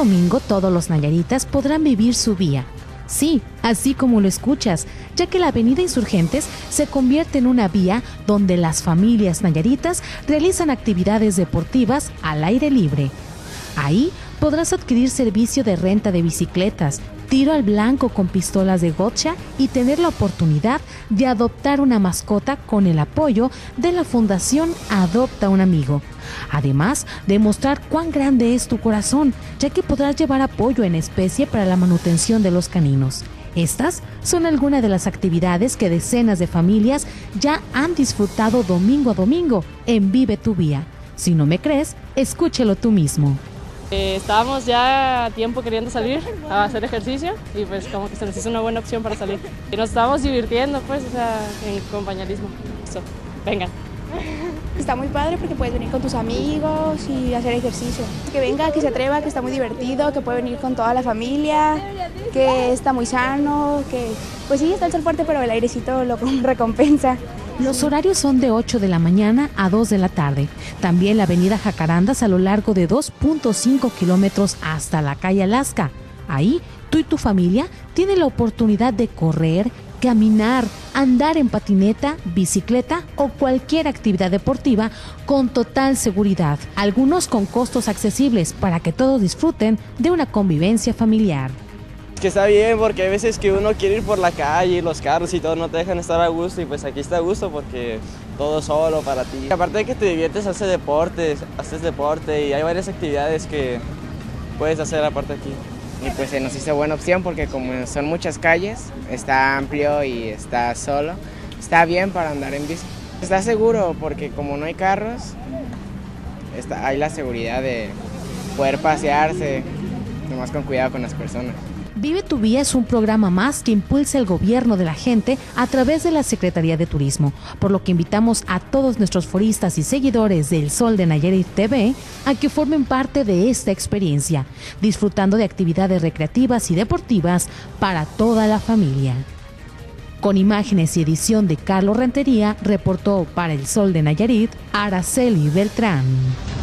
domingo todos los nayaritas podrán vivir su vía. Sí, así como lo escuchas, ya que la avenida Insurgentes se convierte en una vía donde las familias nayaritas realizan actividades deportivas al aire libre. Ahí podrás adquirir servicio de renta de bicicletas, tiro al blanco con pistolas de gotcha y tener la oportunidad de adoptar una mascota con el apoyo de la Fundación Adopta un Amigo. Además, demostrar cuán grande es tu corazón, ya que podrás llevar apoyo en especie para la manutención de los caninos. Estas son algunas de las actividades que decenas de familias ya han disfrutado domingo a domingo en Vive tu Vía. Si no me crees, escúchalo tú mismo. Estábamos ya a tiempo queriendo salir a hacer ejercicio y pues como que se nos hizo una buena opción para salir. Y nos estábamos divirtiendo pues, o sea, en compañerismo. Eso, vengan. Está muy padre porque puedes venir con tus amigos y hacer ejercicio. Que venga, que se atreva, que está muy divertido, que puede venir con toda la familia, que está muy sano, que pues sí, está el sol fuerte, pero el airecito lo recompensa. Los horarios son de 8 de la mañana a 2 de la tarde. También la avenida Jacarandas a lo largo de 2.5 kilómetros hasta la calle Alaska. Ahí, tú y tu familia tienen la oportunidad de correr, caminar, andar en patineta, bicicleta o cualquier actividad deportiva con total seguridad. Algunos con costos accesibles para que todos disfruten de una convivencia familiar. Que está bien porque hay veces que uno quiere ir por la calle y los carros y todo no te dejan estar a gusto y pues aquí está a gusto porque todo solo para ti. Aparte de que te diviertes, haces deporte y hay varias actividades que puedes hacer aparte aquí. Y pues se nos hizo buena opción porque como son muchas calles, está amplio y está solo, está bien para andar en bici. Está seguro porque como no hay carros, hay la seguridad de poder pasearse, nomás con cuidado con las personas. Vive tu Vía es un programa más que impulsa el gobierno de la gente a través de la Secretaría de Turismo, por lo que invitamos a todos nuestros foristas y seguidores del Sol de Nayarit TV a que formen parte de esta experiencia, disfrutando de actividades recreativas y deportivas para toda la familia. Con imágenes y edición de Carlos Rentería, reportó para el Sol de Nayarit, Araceli Beltrán.